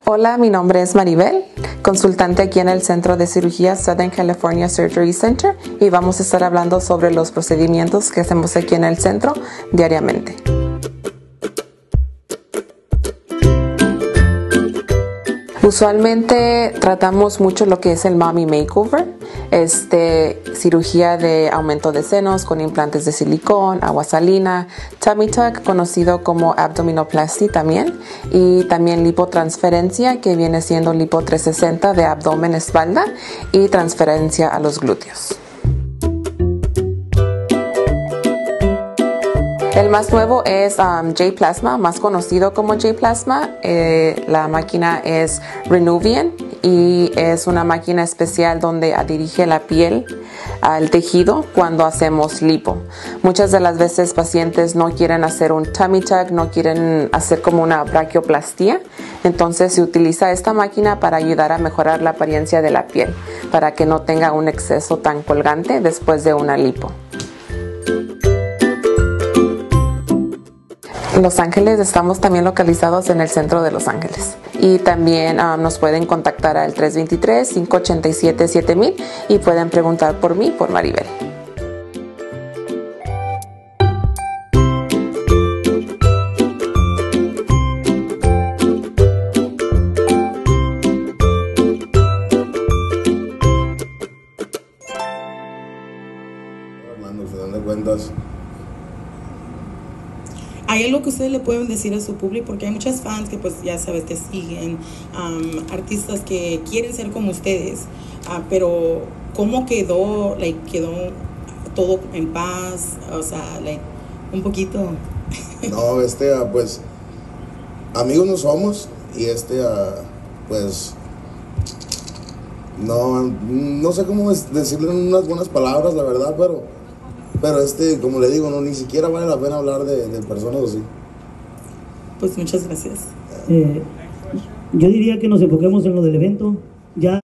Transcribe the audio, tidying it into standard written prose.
Hola, mi nombre es Maribel, consultante aquí en el Centro de Cirugía Southern California Surgery Center, y vamos a estar hablando sobre los procedimientos que hacemos aquí en el centro diariamente. Usualmente tratamos mucho lo que es el Mommy Makeover, cirugía de aumento de senos con implantes de silicón, agua salina, tummy tuck, conocido como abdominoplasty también, y también lipotransferencia, que viene siendo lipo 360 de abdomen, espalda, y transferencia a los glúteos. El más nuevo es J-Plasma, más conocido como J-Plasma. La máquina es Renuvian y es una máquina especial donde dirige la piel al tejido cuando hacemos lipo. Muchas de las veces pacientes no quieren hacer un tummy tuck, no quieren hacer como una braquioplastía. Entonces se utiliza esta máquina para ayudar a mejorar la apariencia de la piel, para que no tenga un exceso tan colgante después de una lipo. En Los Ángeles estamos también localizados en el centro de Los Ángeles, y también nos pueden contactar al 323-587-7000 y pueden preguntar por mí, por Maribel. Al final de cuentas, ¿hay algo que ustedes le pueden decir a su público? Porque hay muchas fans que, pues, ya sabes, te siguen, artistas que quieren ser como ustedes, pero ¿cómo quedó? ¿Quedó todo en paz? O sea, un poquito. no, pues, amigos no somos, y pues, no sé cómo decirle unas buenas palabras, la verdad, pero como le digo, ni siquiera vale la pena hablar de personas así. Pues muchas gracias. Yo diría que nos enfoquemos en lo del evento. Ya